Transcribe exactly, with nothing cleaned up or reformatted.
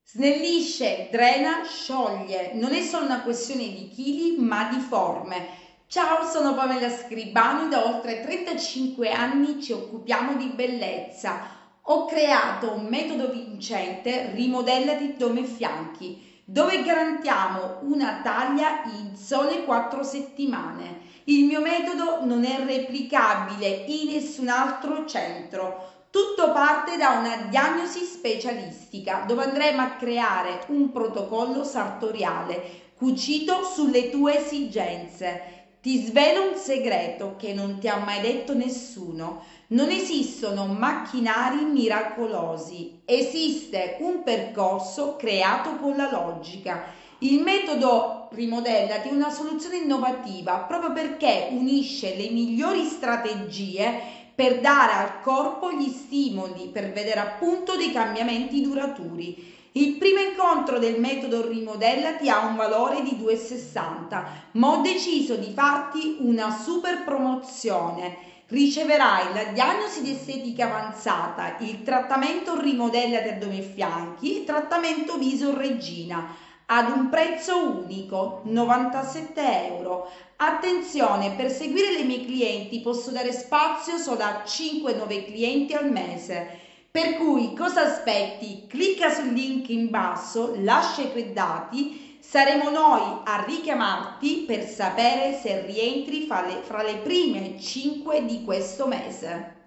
Snellisce, drena, scioglie. Non è solo una questione di chili, ma di forme. Ciao, sono Pamela Scribano e da oltre trentacinque anni ci occupiamo di bellezza. Ho creato un metodo vincente, Rimodellati Dome e Fianchi, dove garantiamo una taglia in sole quattro settimane. Il mio metodo non è replicabile in nessun altro centro. Tutto parte da una diagnosi specialistica dove andremo a creare un protocollo sartoriale cucito sulle tue esigenze. Ti svelo un segreto che non ti ha mai detto nessuno. Non esistono macchinari miracolosi, esiste un percorso creato con la logica. Il metodo Rimodellati è una soluzione innovativa proprio perché unisce le migliori strategie per dare al corpo gli stimoli per vedere appunto dei cambiamenti duraturi. Il primo incontro del metodo Rimodellati ha un valore di due e sessanta, ma ho deciso di farti una super promozione. Riceverai la diagnosi di estetica avanzata, il trattamento Rimodellati addome e fianchi, il trattamento viso regina ad un prezzo unico, novantasette euro. Attenzione, per seguire le mie clienti posso dare spazio solo a cinque nuovi clienti al mese. Per cui cosa aspetti? Clicca sul link in basso, lascia i tuoi dati, saremo noi a richiamarti per sapere se rientri fra le, fra le prime cinque di questo mese.